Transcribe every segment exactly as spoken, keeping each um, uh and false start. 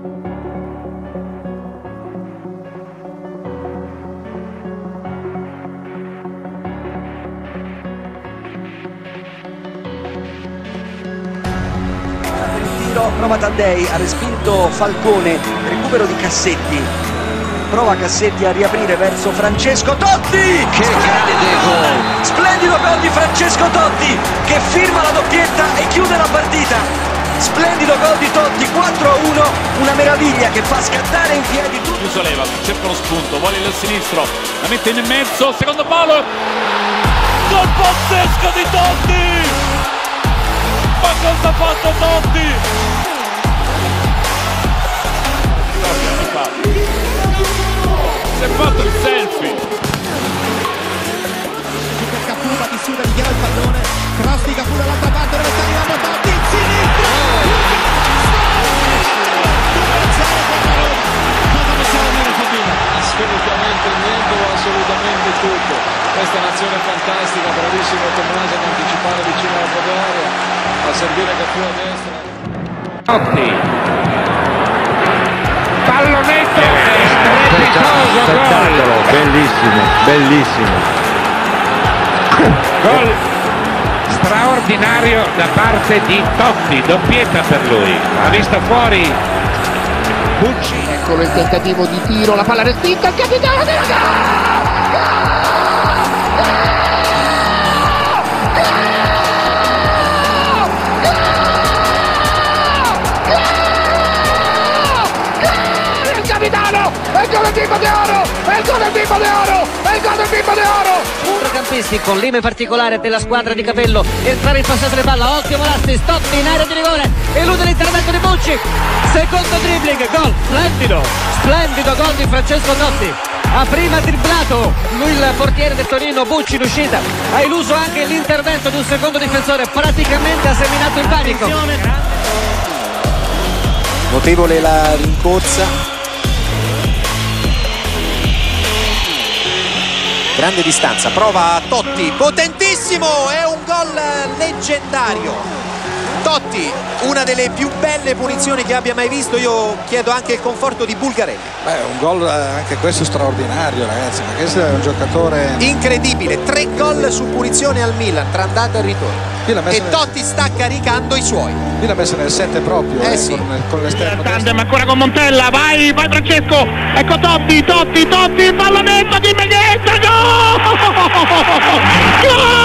Prova Taddei, ha respinto Falcone, recupero di Cassetti, prova Cassetti a riaprire verso Francesco Totti, che grande gol, splendido gol di Francesco Totti che firma la doppietta e chiude la partita, splendido gol di Totti, quattro a uno, una meraviglia che fa scattare in piedi tutti. Soleva, cerca lo spunto, vuole il sinistro, la mette in mezzo, secondo palo, gol pazzesco di Totti, ma cosa ha fatto Totti? Si è fatto il selfie. Super Caputa di Suda dichiara il pallone, cross di Caputa dall'altra parte dove sta arrivando Totti, in sinistro. Cosa possiamo dire Fabino? Assolutamente niente o assolutamente tutto. Questa è un'azione fantastica, bravissimo Tommaso ad anticipare vicino alla propria area, a servire Caputa a destra. Totti, pallonetto spettacolo, bellissimo, bellissimo. Gol straordinario da parte di Totti, doppietta per lui, ha visto fuori Bucci. Eccolo il tentativo di tiro, la palla respinta, il capitano della gara! È il gol del Bimbo d'Oro! È il gol del Bimbo d'Oro! È il gol del Bimbo d'Oro! Centrocampisti con lime particolare della squadra di Capello, entrare in passaggio di palla, ottimo Lassi, Totti in area di rigore, elude l'intervento di Bucci, secondo dribbling, gol, splendido, splendido gol di Francesco Totti, ha prima dribblato lui il portiere del Torino, Bucci in uscita, ha eluso anche l'intervento di un secondo difensore, praticamente ha seminato il panico. Notevole la rincorsa. Grande distanza, prova Totti, potentissimo, è un gol leggendario. Totti, una delle più belle punizioni che abbia mai visto, io chiedo anche il conforto di Bulgarelli. Beh, un gol anche questo straordinario ragazzi, ma questo è un giocatore incredibile, tre gol su punizione al Milan, tra andata e ritorno. E nel... Totti sta caricando i suoi. Qui l'ha messo nel sette proprio, eh, eh, sì. con, con l'esterno. Tandem ancora con Montella, vai, vai Francesco, ecco Totti, Totti, Totti, pallonetto di Menghetta, gol! Gol!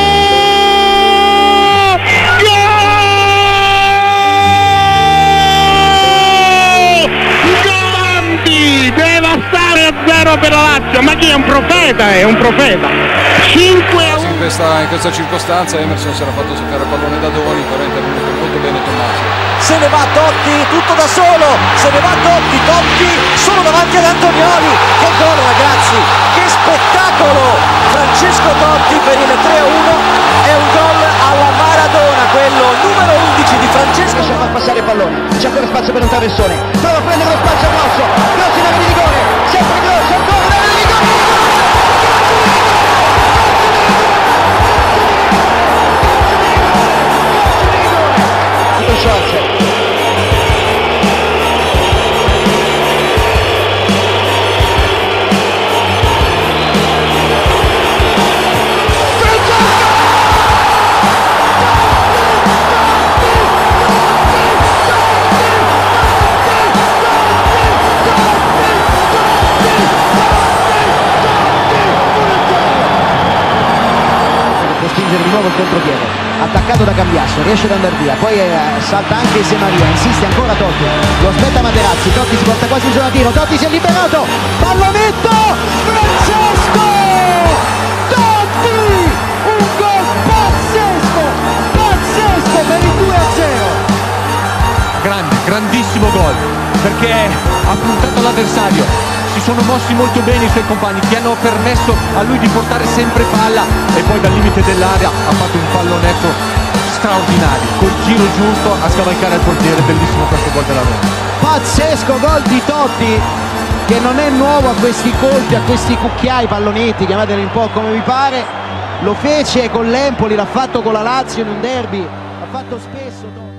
Devastare a zero per la Lazio, ma chi è un profeta? È un profeta. cinque a uno. In questa, in questa circostanza Emerson si era fatto giocare il pallone da Doni, però è intervenuto molto bene Tommaso. Se ne va Totti, tutto da solo, se ne va Totti, Totti solo davanti ad Antonioli. Che gol ragazzi, che spettacolo! Francesco Totti per il tre a uno, è un gol alla Maradona, quello numero undici di Francesco. Riesce a far passare il pallone, c'è ancora spazio per un traversone, prova a prendere lo spazio grosso, grosso in area di rigore, sempre grosso, ancora in area di rigore! Di nuovo il contropiede, attaccato da Cambiasso, riesce ad andare via, poi eh, salta anche Semaria, insiste ancora Totti, lo aspetta Materazzi, Totti si porta quasi in zona tiro, Totti si è liberato, pallonetto, Francesco Totti, un gol pazzesco, pazzesco per il due a zero. Grande, grandissimo gol, perché ha puntato l'avversario. Si sono mossi molto bene i suoi compagni che hanno permesso a lui di portare sempre palla e poi dal limite dell'area ha fatto un pallonetto straordinario, col giro giusto a scavalcare il portiere, bellissimo questo gol della Roma. Pazzesco gol di Totti che non è nuovo a questi colpi, a questi cucchiai, pallonetti, chiamateli un po' come vi pare, lo fece con l'Empoli, l'ha fatto con la Lazio in un derby, l'ha fatto spesso Totti.